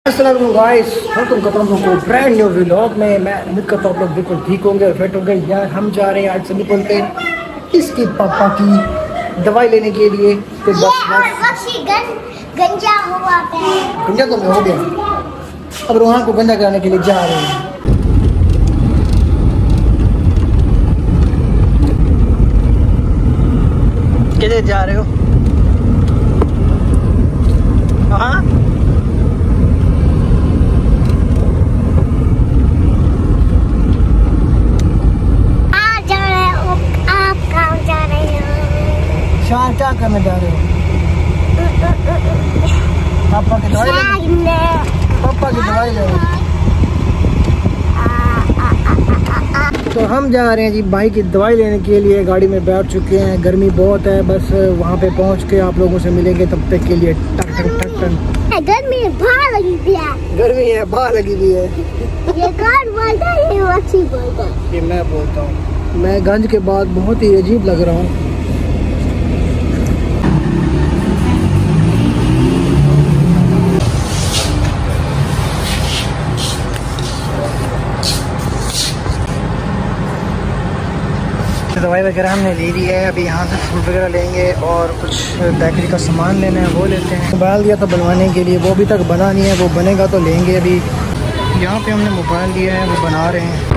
अस्सलाम guys, welcome करता हूँ आपको ब्रांड न्यू व्लॉग में। मैं उम्मीद करता हूँ आप लोग बिल्कुल ठीक होंगे और फिट होंगे। यार हम जा रहे हैं आज सनी पुल पे इसके पापा की दवाई लेने के लिए। तो बस गंजा हुआ गंजा तो मैं हो गया, अब रोहान को गंजा कराने के लिए जा रहे हैं। किधर जा रहे हो? हाँ शान क्या करने जा रहे हो? पापा की दवाई ले। तो हम जा रहे हैं जी भाई की दवाई लेने के लिए। गाड़ी में बैठ चुके हैं, गर्मी बहुत है। बस वहाँ पे पहुँच के आप लोगों से मिलेंगे, तब तक के लिए टक टक टक टक। गर्मी बाहर लगी हुई है। गर्मी है, बाहर लगी हुई है। ये कौन बोलता है? ये अच्छी बोलता है। ये मैं बोलता हूँ। मैं गंज के बाद बहुत ही अजीब लग रहा हूँ। दवाई वगैरह हमने ले ली है। अभी यहाँ से फ्रूट वगैरह लेंगे और कुछ बेकरी का सामान लेना है, वो लेते हैं। मोबाइल दिया था बनवाने के लिए, वो अभी तक बना नहीं है। वो बनेगा तो लेंगे। अभी यहाँ पे हमने मोबाइल दिया है, वो बना रहे हैं।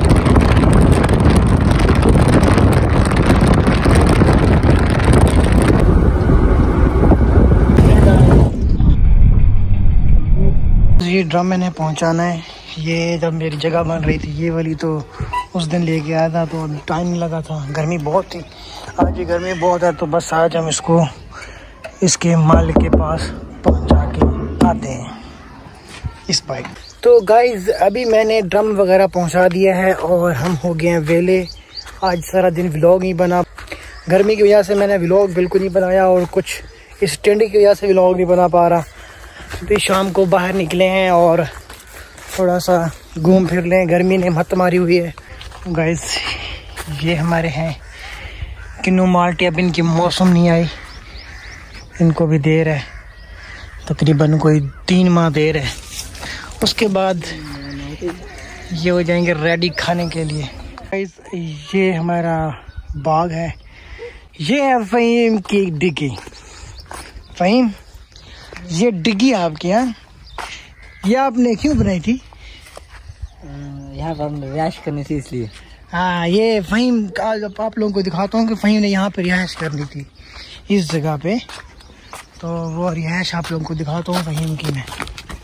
ये ड्रम मैंने पहुँचाना है। ये जब मेरी जगह बन रही थी ये वाली, तो उस दिन लेके आया था, तो टाइम नहीं लगा था। गर्मी बहुत थी, आज ये गर्मी बहुत है। तो बस आज हम इसको इसके मालिक के पास पहुंचा के आते हैं, इस बाइक। तो गाइज अभी मैंने ड्रम वगैरह पहुंचा दिया है और हम हो गए हैं वेले। आज सारा दिन व्लॉग नहीं बना, गर्मी की वजह से मैंने व्लॉग बिल्कुल नहीं बनाया और कुछ इस टेंडी की वजह से व्लॉग नहीं बना पा रहा। तो शाम को बाहर निकले हैं और थोड़ा सा घूम फिर लें, गर्मी ने मत मारी हुई है। गाइस ये हमारे हैं किन्नू माल्टे। अब इनकी मौसम नहीं आई, इनको भी देर है, तकरीबन कोई 3 माह देर है। उसके बाद ये हो जाएंगे रेडी खाने के लिए। गाइस ये हमारा बाग है, ये है फ़हीम की डिग्गी। फ़हीम ये डिग्गी आपकी? यहाँ ये आपने क्यों बनाई थी? यहाँ पर हमने रिहाइश करनी थी इसलिए। हाँ, ये फ़हीम आज आप लोगों को दिखाता हूँ कि फ़हीम ने यहाँ पे रिहाइश करनी थी इस जगह पे। तो वो रिहाइश आप लोगों को दिखाता हूँ फ़हीम की मैं।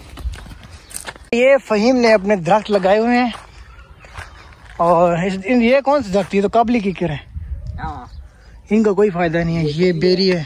ये फ़हीम ने अपने दरख्त लगाए हुए हैं और ये कौन सी दरख्त? ये तो काबली की किर है, इनका कोई फ़ायदा नहीं है। ये बेरी है,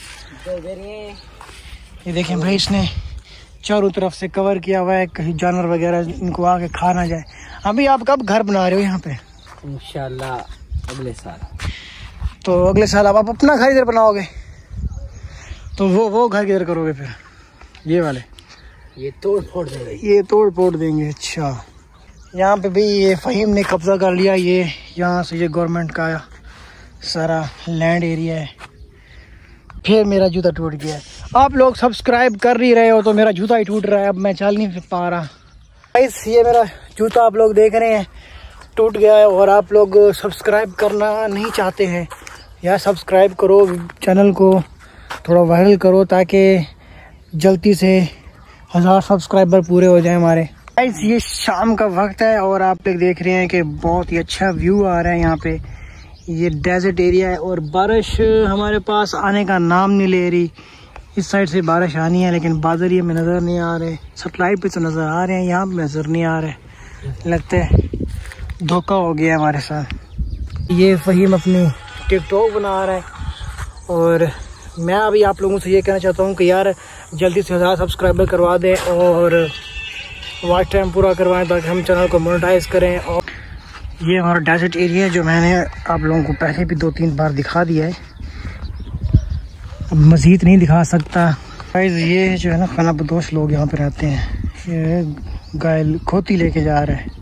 ये देखें भाई, इसने चारों तरफ से कवर किया हुआ है, कहीं जानवर वगैरह इनको आके खा ना जाए। अभी आप कब घर बना रहे हो यहाँ पे? इंशाल्लाह अगले साल। तो अगले साल आप अपना घर इधर बनाओगे? तो वो घर किधर करोगे फिर? ये वाले ये तोड़ फोड़ देंगे। ये तोड़ फोड़ देंगे। अच्छा, यहाँ पे भी ये फ़हीम ने कब्जा कर लिया। ये यहाँ से ये गवर्नमेंट का सारा लैंड एरिया है। फिर मेरा जूता टूट गया है। आप लोग सब्सक्राइब कर ही रहे हो तो मेरा जूता ही टूट रहा है। अब मैं चल नहीं पा रहा। गाइस ये मेरा जूता आप लोग देख रहे हैं टूट गया है और आप लोग सब्सक्राइब करना नहीं चाहते हैं। यार सब्सक्राइब करो, चैनल को थोड़ा वायरल करो ताकि जल्दी से 1000 सब्सक्राइबर पूरे हो जाए हमारे। गाइस ये शाम का वक्त है और आप लोग देख रहे हैं कि बहुत ही अच्छा व्यू आ रहा है यहाँ पे। ये डेजर्ट एरिया है और बारिश हमारे पास आने का नाम नहीं ले रही। इस साइड से बारिश आनी है लेकिन बादल ये में नज़र नहीं आ रहे। सैटेलाइट पे तो नज़र आ रहे हैं, यहाँ पे नज़र नहीं आ रहे। लगता है धोखा हो गया हमारे साथ। ये फ़हीम अपनी टिकटॉक बना रहा है और मैं अभी आप लोगों से ये कहना चाहता हूँ कि यार जल्दी से 1000 सब्सक्राइबर करवा दें और वॉच टाइम पूरा करवाएं ताकि हम चैनल को मोनेटाइज करें। और ये हमारा डेजर्ट एरिया है जो मैंने आप लोगों को पहले भी 2-3 बार दिखा दिया है, अब मज़ीद नहीं दिखा सकता। गाइस ये जो है ना खाना बदोश लोग यहाँ पे रहते हैं। ये गाय खोती लेके जा रहा है।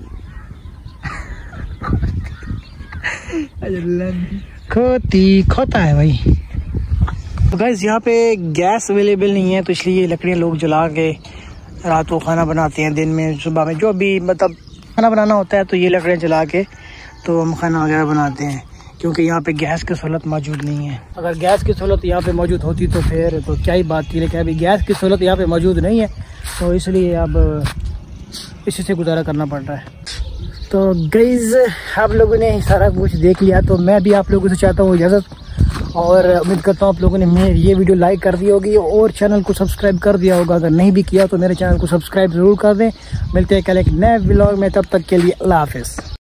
खोता है भाई। तो गाइस यहाँ पे गैस अवेलेबल नहीं है तो इसलिए लकड़ियाँ लोग जला के रात को खाना बनाते हैं, दिन में सुबह में जो भी मतलब खाना बनाना होता है तो ये लकड़ियाँ जला के तो हम खाना वगैरह बनाते हैं, क्योंकि यहाँ पे गैस की सहूलत मौजूद नहीं है। अगर गैस की सहूलत यहाँ पे मौजूद होती तो फिर तो क्या ही बात थी, लेकिन अभी गैस की सहूलत यहाँ पे मौजूद नहीं है तो इसलिए अब इसी से गुजारा करना पड़ रहा है। तो गाइस आप लोगों ने सारा कुछ देख लिया, तो मैं भी आप लोगों से चाहता हूँ इजाज़त, और उम्मीद करता हूँ आप लोगों ने मेरी ये वीडियो लाइक कर दी होगी और चैनल को सब्सक्राइब कर दिया होगा। अगर नहीं भी किया तो मेरे चैनल को सब्सक्राइब ज़रूर कर दें। मिलते हैं कल एक नए व्लॉग में, तब तक के लिए अल्लाह हाफिज़।